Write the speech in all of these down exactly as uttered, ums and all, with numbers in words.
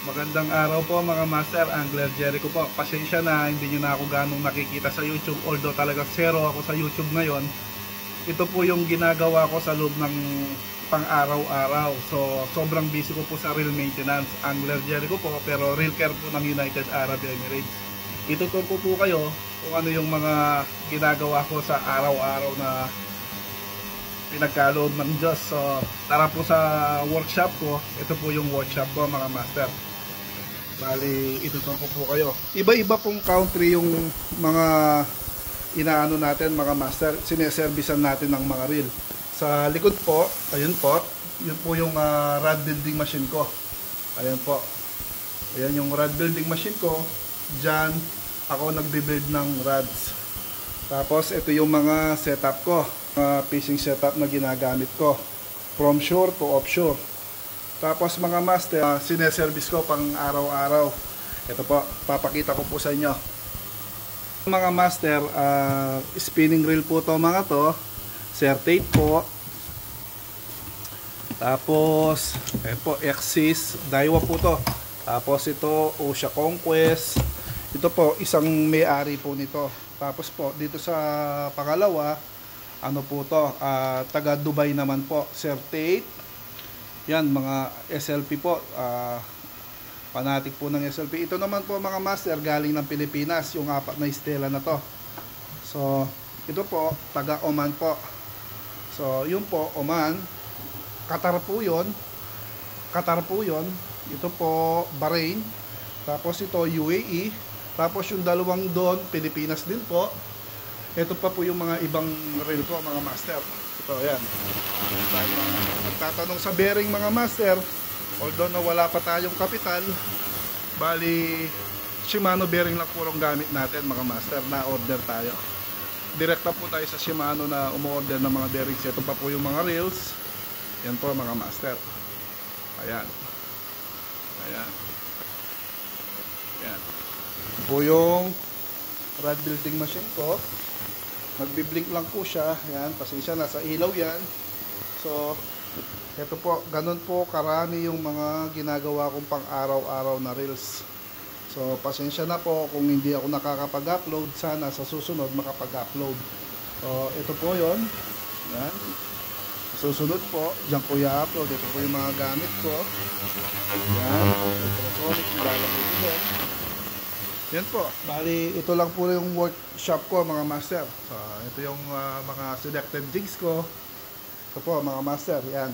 Magandang araw po mga master, Angler Jericho po. Pasensya na, hindi nyo na ako ganong nakikita sa YouTube. Although talaga zero ako sa YouTube ngayon. Ito po yung ginagawa ko sa loob ng pang-araw-araw. So, sobrang busy ko po sa reel maintenance. Angler Jericho po, pero reel care po ng United Arab Emirates. Ituturo ko po kayo kung ano yung mga ginagawa ko sa araw-araw na pinagkaloob ng Diyos. So, tara po sa workshop ko. Ito po yung workshop ko mga master. Bali, ituturo ko po kayo. Iba-iba pong country yung mga inaano natin mga master. Sineservisan natin ng mga reel. Sa likod po, ayun po, yun po yung uh, rod building machine ko. Ayun po. Ayan yung rod building machine ko. Diyan ako nagbe-build ng rods. Tapos ito yung mga setup ko. Mga fishing setup na ginagamit ko. From shore to offshore. Tapos mga master, uh, sineservice ko pang araw-araw. Ito po, papakita ko po sa inyo. Mga master, uh, spinning reel po to mga to. Sertate po. Tapos, ayan po, Axis, Daiwa po to. Tapos ito, Osha Conquest. Ito po, isang may-ari po nito. Tapos po, dito sa pangalawa, ano po to, uh, taga Dubai naman po, Sertate. Yan, mga S L P po, uh, fanatic po ng S L P. Ito naman po mga master, galing ng Pilipinas, yung apat na stela na to. So, ito po, taga Oman po. So, yun po, Oman. Qatar po yun. Qatar po yun. Ito po, Bahrain. Tapos ito, U A E. Tapos yung dalawang doon, Pilipinas din po. Ito pa po yung mga ibang reel ko, mga master. Ito, yan. Nagtatanong sa bearing mga master, although na wala pa tayong kapital, bali, Shimano bearing lang po ang gamit natin mga master, na order tayo. Direkta po tayo sa Shimano na umorder ng mga bearings. Ito pa po yung mga reels. Yan po mga master. Ayan. Ayan. Ayan. Ito po yung rod building machine ko. Magbiblink lang po siya. Ayan, pasensya na, sa ilaw yan. So, ito po, ganun po karami yung mga ginagawa kong pang araw-araw na reels. So, pasensya na po kung hindi ako nakakapag-upload. Sana sa susunod makapag-upload. So, ito po yon. Ayan. Susunod po, dyan ko i-upload. Ito po yung mga gamit ko. Ayan, ultrasonic, nilalagay ko doon. Yan po, bali ito lang po yung workshop ko mga master. So, ito yung uh, mga selected jigs ko. Ito po mga master, yan.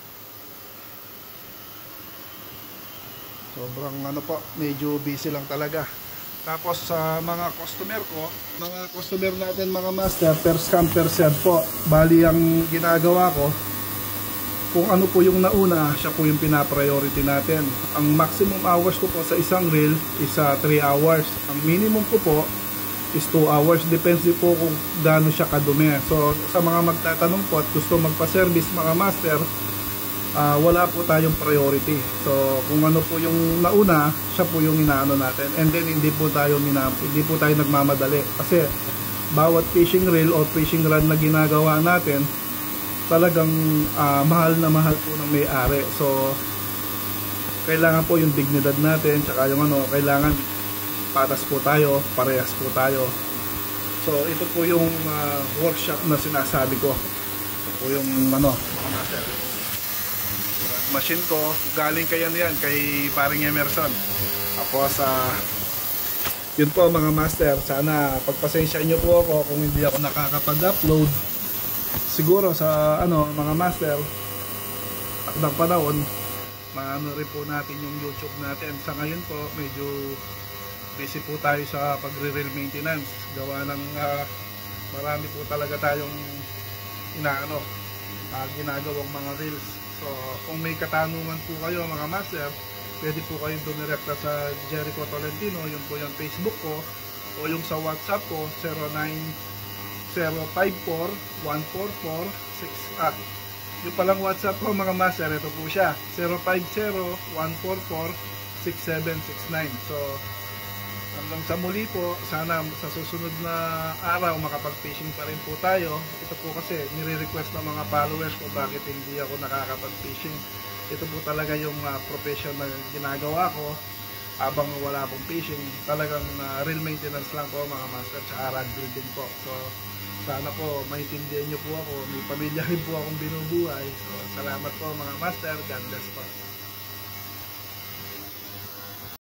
Sobrang ano po, medyo busy lang talaga. Tapos sa uh, mga customer ko, mga customer natin mga master, per scam per serve po. Bali ang ginagawa ko, kung ano po yung nauna, siya po yung pina-priority natin. Ang maximum hours ko po sa isang reel is uh, three hours. Ang minimum ko po is two hours. Depende po kung gaano siya kadumi. So, sa mga magtatanong po at gusto magpa-service mga master, uh, wala po tayong priority. So, kung ano po yung nauna, siya po yung inaano natin. And then, hindi po tayo, mina, hindi po tayo nagmamadali. Kasi, bawat fishing reel o fishing rod na ginagawa natin, talagang uh, mahal na mahal po ng may-ari. So, kailangan po yung dignidad natin, tsaka yung ano, kailangan patas po tayo, parehas po tayo. So, ito po yung uh, workshop na sinasabi ko. Ito po yung ano, machine ko, galing kay ano yan, kay paring Emerson. Tapos, uh, yun po mga master, sana pagpasensya nyo po ako kung hindi ako nakakapag-upload. Siguro sa ano mga master, takdang panahon, maano rin po natin yung YouTube natin. Sa ngayon po, medyo busy po tayo sa pagre-reel maintenance. Gawa ng uh, marami po talaga tayong inaano, uh, ginagawang mga reels. So, kung may katanungan po kayo mga master, pwede po kayong dumirekta sa Jericho Tolentino, yun po yung Facebook ko, o yung sa WhatsApp ko, zero nine zero five four one four four six ah, yung palang WhatsApp ko mga master, ito po siya, zero five zero one four four six seven six nine. So, hanggang sa muli po, sana sa susunod na araw makapag-fishing pa rin po tayo. Ito po kasi nire-request ng mga followers ko bakit hindi ako nakakapag-fishing. ito po talaga yung uh, profession na ginagawa ko habang wala akong fishing. Talagang uh, real maintenance lang po mga master, tsaka rod building po. So sana po maintindihan nyo po ako, may pamilya rin po akong binubuhay. So salamat po mga master, God bless po.